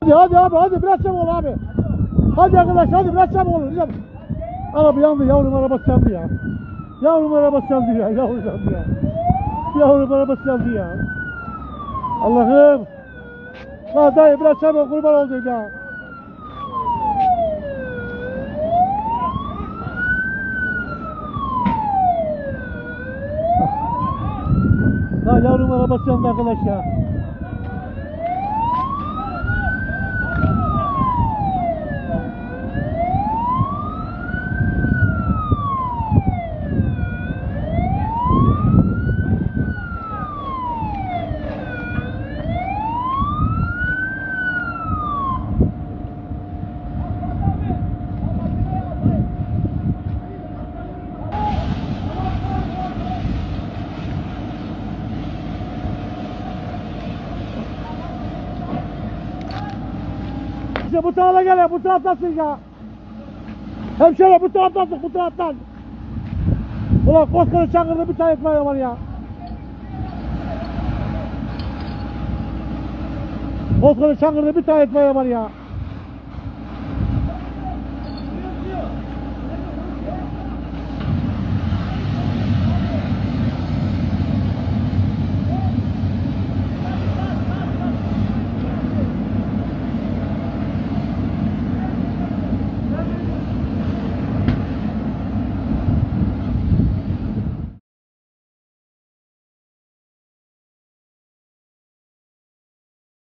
Hadi abi hadi biraz çabuk ol abi. Hadi arkadaş hadi biraz çabuk olun. Araba yandı, yavrum arabası yandı ya. Yavrum arabası yandı ya. Yavrum yandı ya. Yavrum arabası yandı ya. Allah'ım. Ha dayı biraz çabuk kurban oldum ya. Ha yavrum arabası yandı arkadaş ya. İşte bu tarafa gel ya, bu taraftasın ya. Hemşire bu taraftasın, bu taraftan. Ulan koskoca Çankırı'da bir tane etmeye var ya. Koskoca Çankırı'da bir tane etmeye var ya.